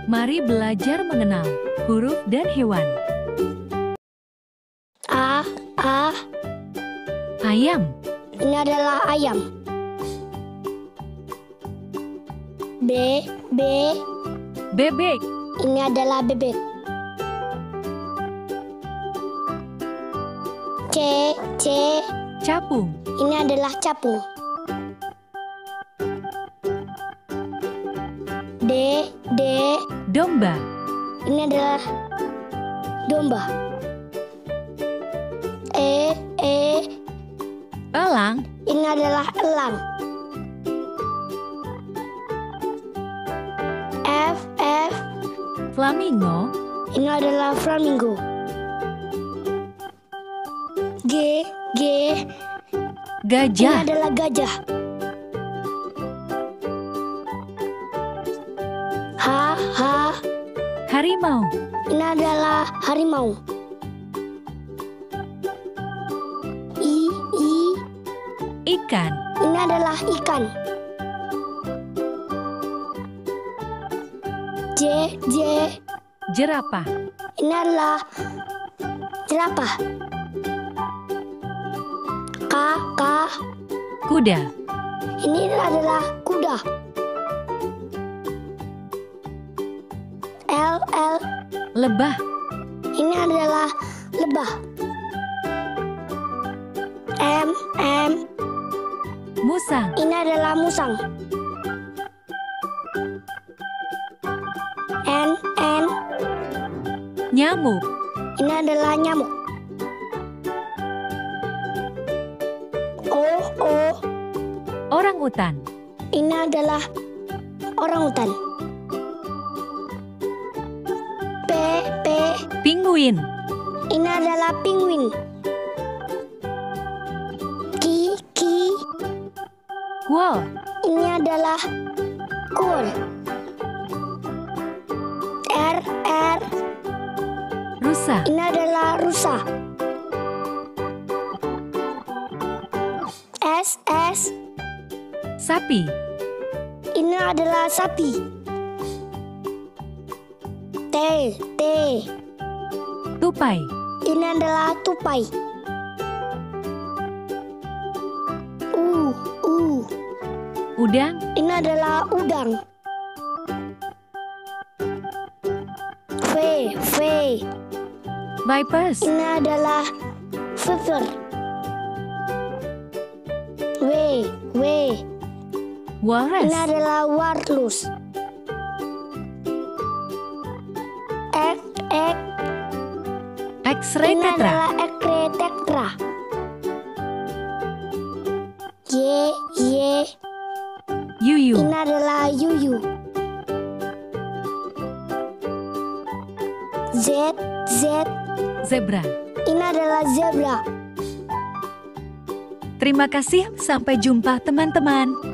Mari belajar mengenal huruf dan hewan. A. Ayam. Ini adalah ayam. B. Bebek. Ini adalah bebek. C. Capung. Ini adalah capung. D. Domba. Ini adalah domba. E. Elang. Ini adalah elang. F. Flamingo. Ini adalah flamingo. G. Ini Gajah. adalah gajah. H. Harimau. Ini adalah harimau. I. Ikan. Ini adalah ikan. J. Jerapah. Ini adalah jerapah. K. Kuda. Ini adalah kuda. L. Lebah. Ini adalah lebah. M. Musang. Ini adalah musang. N. Nyamuk. Ini adalah nyamuk. O. Orangutan. Ini adalah orangutan. P. Pinguin. Ini adalah penguin. Q. Kuol. Ini adalah kuol. R. Rusa. Ini adalah rusa. S. Sapi. Ini adalah sapi. T. Tupai. Ini adalah tupai. U. Udang. Ini adalah udang. V. Vipers. Ini adalah viper. W. Walrus. Ini adalah walrus. X. X-ray Ini tetra. adalah X-ray tetra. Y. Yuyu. Ini adalah yuyu. Z. Zebra. Ini adalah zebra. Terima kasih, sampai jumpa teman-teman.